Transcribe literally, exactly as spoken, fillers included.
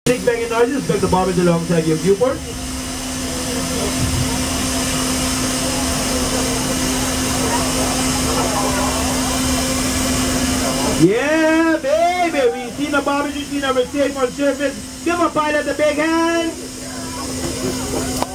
Big banging noises, back the bobbins alongside your viewport. Yeah, baby, we seen the bobbins, we seen our safe on surface. Give a pilot a big hand.